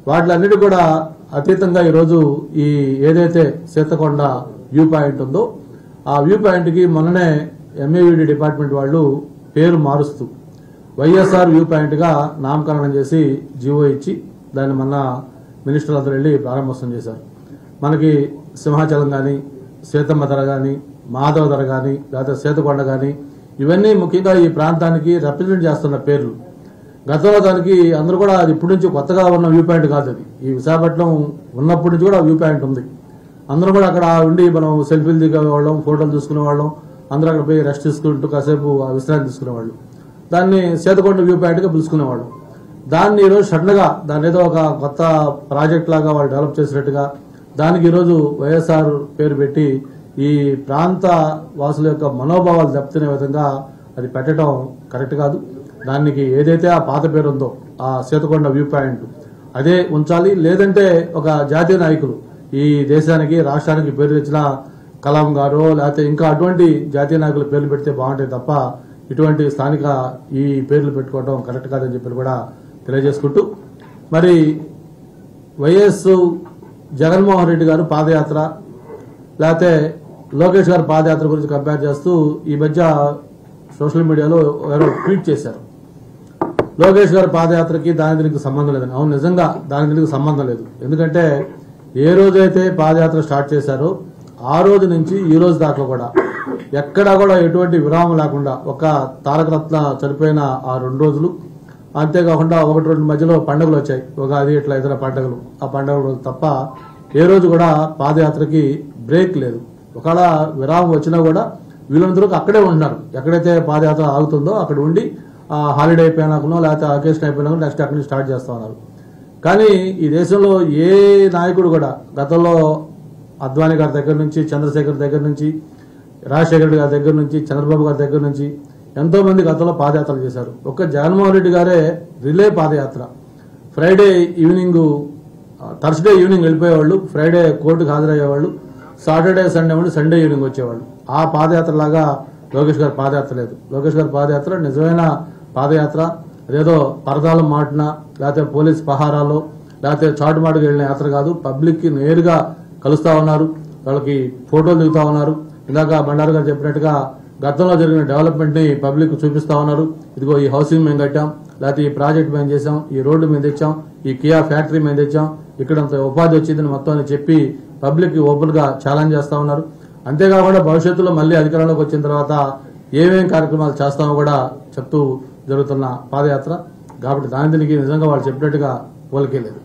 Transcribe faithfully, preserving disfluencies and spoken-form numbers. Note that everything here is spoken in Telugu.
వాటిలన్నిటి కూడా అతీతంగా ఈరోజు ఈ ఏదైతే సీతకొండ వ్యూ పాయింట్ ఉందో ఆ వ్యూ పాయింట్కి మొన్ననే ఎంఏవిడి డిపార్ట్మెంట్ వాళ్ళు పేరు మారుస్తూ వైఎస్ఆర్ వ్యూ పాయింట్గా నామకరణం చేసి జీవో ఇచ్చి దాన్ని మొన్న మినిస్టర్లు అందరూ వెళ్ళి ప్రారంభోత్సవం చేశారు. మనకి సింహాచలం కానీ, సీతమ్మ ధర కానీ, మాధవ ధర కానీ, లేకపోతే సీతకొండ కానీ ఇవన్నీ ముఖ్యంగా ఈ ప్రాంతానికి రిప్రజెంట్ చేస్తున్న పేర్లు. గతంలో దానికి అందరూ కూడా అది ఇప్పటి నుంచి కొత్తగా ఉన్న వ్యూ పాయింట్ కాదు. అది ఈ విశాఖపట్నం ఉన్నప్పటి నుంచి కూడా వ్యూ పాయింట్ ఉంది. అందరూ కూడా అక్కడ ఉండి మనం సెల్ఫీలు దిగేవాళ్ళం, ఫోటోలు చూసుకునేవాళ్ళం, అందరూ అక్కడ పోయి రెస్ట్ తీసుకుంటూ కాసేపు విశ్రాంతి తీసుకునేవాళ్ళు. దాన్ని సీతకొండ వ్యూ పాయింట్గా పిలుచుకునేవాళ్ళు. దాన్ని ఈరోజు సడన్గా దాని ఏదో ఒక కొత్త ప్రాజెక్ట్ లాగా వాళ్ళు డెవలప్ చేసినట్టుగా దానికి ఈరోజు వైఎస్ఆర్ పేరు పెట్టి ఈ ప్రాంత వాసుల యొక్క మనోభావాలు దెబ్బతినే విధంగా అది పెట్టడం కరెక్ట్ కాదు. దానికి ఏదైతే ఆ పాత పేరు ఉందో ఆ సీతకొండ వ్యూ పాయింట్ అదే ఉంచాలి. లేదంటే ఒక జాతీయ నాయకులు ఈ దేశానికి రాష్ట్రానికి పేరు తెచ్చిన కలాం గారు లేకపోతే ఇంకా అటువంటి జాతీయ నాయకుల పేర్లు పెడితే బాగుంటాయి తప్ప ఇటువంటి స్థానిక ఈ పేర్లు పెట్టుకోవడం కరెక్ట్ కాదని చెప్పి కూడా తెలియజేసుకుంటూ, మరి వైఎస్ జగన్మోహన్ రెడ్డి గారు పాదయాత్ర లేకపోతే లోకేష్ గారు పాదయాత్ర గురించి కంపేర్ చేస్తూ ఈ మధ్య సోషల్ మీడియాలో ఎవరో ట్వీట్ చేశారు. లోకేష్ గారి పాదయాత్రకి దాని దీనికి సంబంధం లేదని. అవును, నిజంగా దాని దీనికి సంబంధం లేదు. ఎందుకంటే ఏ రోజైతే పాదయాత్ర స్టార్ట్ చేశారో ఆ రోజు నుంచి ఈ రోజు దాకా కూడా ఎక్కడా కూడా ఎటువంటి విరామం లేకుండా ఒక తారక రత్న చనిపోయిన ఆ రెండు రోజులు, అంతేకాకుండా ఒకటి రెండు మధ్యలో పండుగలు వచ్చాయి, ఉగాది ఇట్లా ఇతర పండుగలు, ఆ పండుగ రోజు తప్ప ఏ రోజు కూడా పాదయాత్రకి బ్రేక్ లేదు. ఒకవేళ విరామం వచ్చినా కూడా వీళ్ళందరూ అక్కడే ఉంటున్నారు. ఎక్కడైతే పాదయాత్ర ఆగుతుందో అక్కడ ఉండి ఆ హాలిడే అయిపోయినాకనో లేకపోతే అకేషన్ అయిపోయినాకో నెక్స్ట్ అక్కడి నుంచి స్టార్ట్ చేస్తా ఉన్నారు. కానీ ఈ దేశంలో ఏ నాయకుడు కూడా గతంలో అద్వానీ గారి దగ్గర నుంచి, చంద్రశేఖర్ దగ్గర నుంచి, రాజశేఖర రెడ్డి గారి దగ్గర నుంచి, చంద్రబాబు గారి దగ్గర నుంచి ఎంతో మంది గతంలో పాదయాత్రలు చేశారు. ఒక్క జగన్మోహన్ రెడ్డి గారే relay padayatra. Friday evening, Thursday evening వెళ్ళిపోయేవాళ్ళు, ఫ్రైడే కోర్టుకు హాజరయ్యేవాళ్ళు, సాటర్డే సండే ఉండి సండే ఈవినింగ్ వచ్చేవాళ్ళు. ఆ పాదయాత్ర లాగా లోకేష్ గారి పాదయాత్ర లేదు. లోకేష్ గారి పాదయాత్ర నిజమైన పాదయాత్ర. అదేదో పరదాల మాటన లేకపోతే పోలీస్ పహారాలో లేకపోతే చాటుమాటుకు వెళ్ళిన యాత్ర కాదు. పబ్లిక్ కి నేరుగా కలుస్తా ఉన్నారు, వాళ్ళకి ఫోటోలు దిగుతా ఉన్నారు. ఇందాక బండారు గారు చెప్పినట్టుగా గతంలో జరిగిన డెవలప్మెంట్ ని పబ్లిక్ చూపిస్తా ఉన్నారు. ఇదిగో ఈ హౌసింగ్ మేము కట్టాం, లేకపోతే ఈ ప్రాజెక్ట్ మేము చేసాం, ఈ రోడ్డు మేము తెచ్చాం, ఈ కియా ఫ్యాక్టరీ మేము తెచ్చాం, ఇక్కడంత ఉపాధి వచ్చిందని మొత్తం అని చెప్పి పబ్లిక్ ఓపెన్ గా ఛాలెంజ్ చేస్తా ఉన్నారు. అంతేకాకుండా భవిష్యత్తులో మళ్లీ అధికారంలోకి వచ్చిన తర్వాత ఏమేం కార్యక్రమాలు చేస్తామో కూడా చెప్తూ జరుగుతున్న పాదయాత్ర. కాబట్టి దాని దీనికి నిజంగా వాళ్ళు చెప్పినట్టుగా పోలికే లేదు.